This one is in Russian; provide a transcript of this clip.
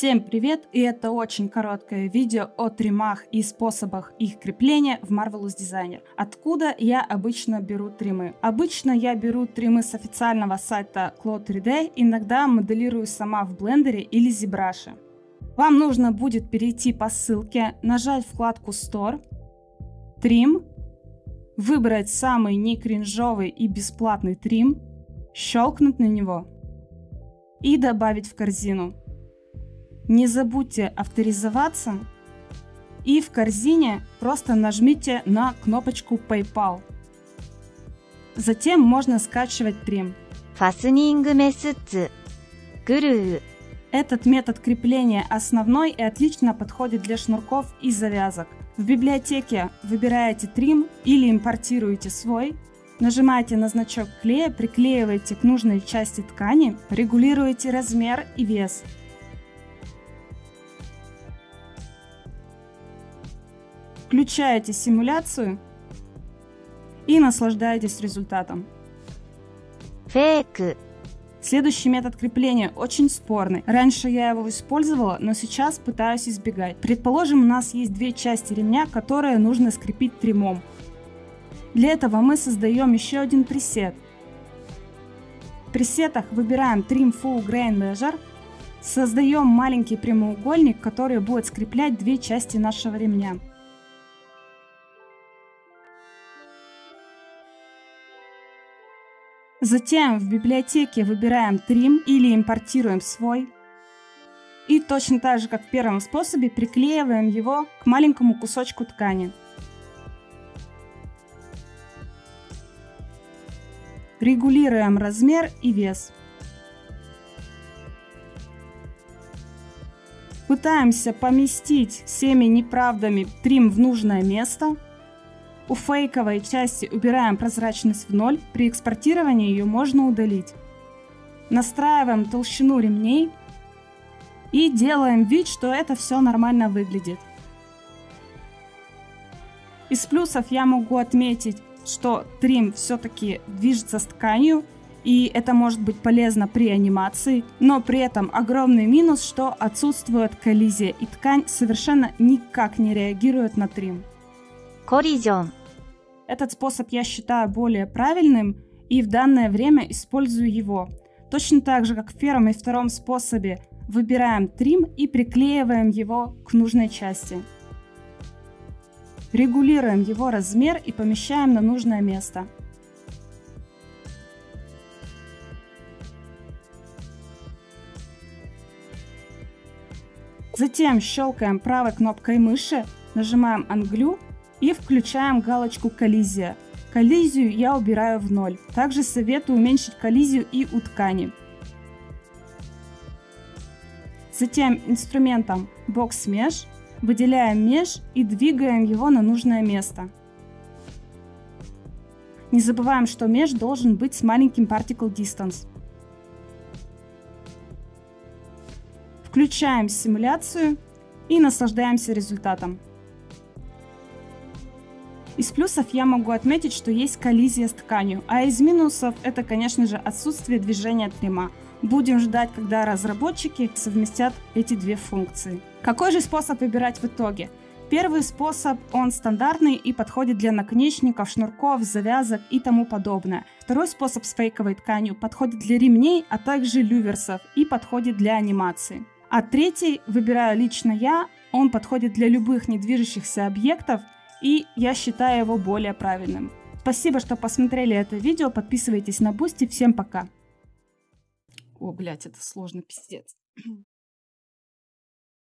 Всем привет, и это очень короткое видео о тримах и способах их крепления в Marvelous Designer. Откуда я обычно беру тримы? Обычно я беру тримы с официального сайта Claw 3D, иногда моделирую сама в блендере или ZBrush. Вам нужно будет перейти по ссылке, нажать вкладку Store, Trim, выбрать самый не кринжовый и бесплатный трим, щелкнуть на него и добавить в корзину. Не забудьте авторизоваться и в корзине просто нажмите на кнопочку PayPal. Затем можно скачивать трим. Этот метод крепления основной и отлично подходит для шнурков и завязок. В библиотеке выбираете трим или импортируете свой, нажимаете на значок клея, приклеиваете к нужной части ткани, регулируете размер и вес. Включаете симуляцию и наслаждаетесь результатом. Следующий метод крепления очень спорный. Раньше я его использовала, но сейчас пытаюсь избегать. Предположим, у нас есть две части ремня, которые нужно скрепить тримом. Для этого мы создаем еще один пресет. В пресетах выбираем Trim Full Grain Measure, создаем маленький прямоугольник, который будет скреплять две части нашего ремня. Затем в библиотеке выбираем Trim или импортируем свой. И точно так же, как в первом способе, приклеиваем его к маленькому кусочку ткани. Регулируем размер и вес. Пытаемся поместить всеми неправдами трим в нужное место. У фейковой части убираем прозрачность в 0, при экспортировании ее можно удалить. Настраиваем толщину ремней и делаем вид, что это все нормально выглядит. Из плюсов я могу отметить, что трим все-таки движется с тканью, и это может быть полезно при анимации, но при этом огромный минус, что отсутствует коллизия, и ткань совершенно никак не реагирует на трим. Этот способ я считаю более правильным и в данное время использую его. Точно так же, как в первом и втором способе, выбираем трим и приклеиваем его к нужной части. Регулируем его размер и помещаем на нужное место. Затем щелкаем правой кнопкой мыши, нажимаем Undo и включаем галочку «Коллизия». Коллизию я убираю в 0. Также советую уменьшить коллизию и у ткани. Затем инструментом Box Mesh выделяем меш и двигаем его на нужное место. Не забываем, что меш должен быть с маленьким Particle Distance. Включаем симуляцию и наслаждаемся результатом. Из плюсов я могу отметить, что есть коллизия с тканью, а из минусов это, конечно же, отсутствие движения трима. Будем ждать, когда разработчики совместят эти две функции. Какой же способ выбирать в итоге? Первый способ, он стандартный и подходит для наконечников, шнурков, завязок и тому подобное. Второй способ с фейковой тканью подходит для ремней, а также люверсов и подходит для анимации. А третий выбираю лично я, он подходит для любых недвижущихся объектов, и я считаю его более правильным. Спасибо, что посмотрели это видео, подписывайтесь на Boosty, всем пока. О, блять, это сложно, пиздец.